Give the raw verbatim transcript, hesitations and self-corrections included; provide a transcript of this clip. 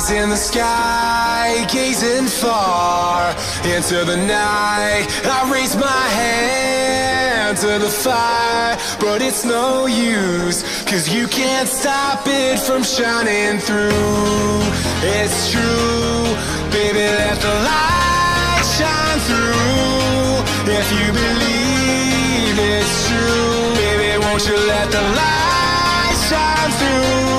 eyes in the sky, gazing far into the night. I raise my hand to the fire, but it's no use, cause you can't stop it from shining through. It's true, baby, let the light shine through. If you believe it's true, baby, won't you let the light shine through?